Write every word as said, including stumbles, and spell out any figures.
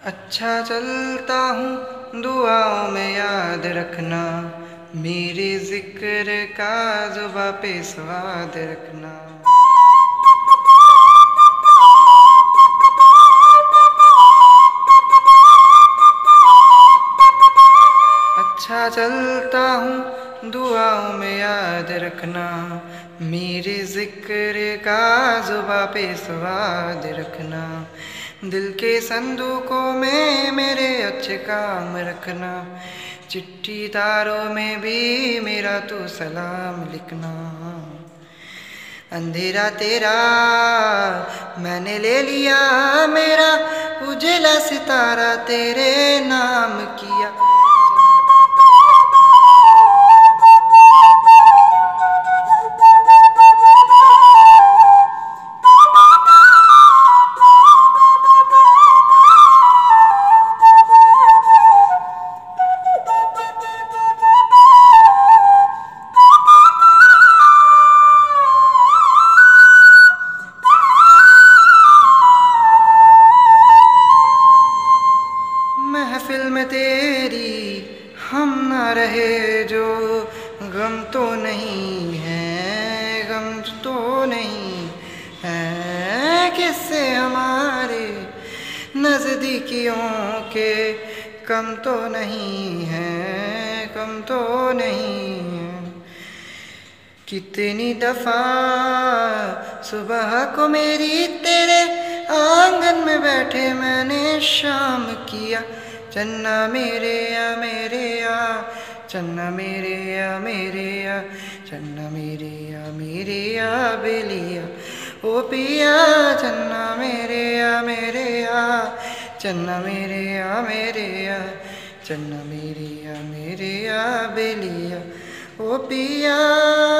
अच्छा चलता हूँ दुआओं में याद रखना, मेरे जिक्र का जुबा पे स्वाद रखना। अच्छा चलता हूँ दुआओं में याद रखना, मेरे जिक्र का जुबा पे स्वाद रखना। दिल के संदूकों में मेरे अच्छे काम रखना, चिट्ठी तारों में भी मेरा तू सलाम लिखना। अंधेरा तेरा मैंने ले लिया, मेरा उजला सितारा तेरे नाम किया। महफिल में तेरी हम ना रहे जो, गम तो नहीं है, गम तो नहीं है। किससे हमारे नज़दीकियों के कम तो नहीं है, कम तो नहीं है। कितनी दफ़ा सुबह को मेरी तेरे आंगन में बैठे मैंने शाम किया। चन्ना मेरे या मेरे या, चन्ना मेरे या मेरे या, चन्ना मेरे या मेरे या बेलिया ओ पिया। चन्ना मेरे या मेरे या, चन्ना मेरे या मेरे या, चन्ना मेरे या मेरे या बेलिया ओ पिया।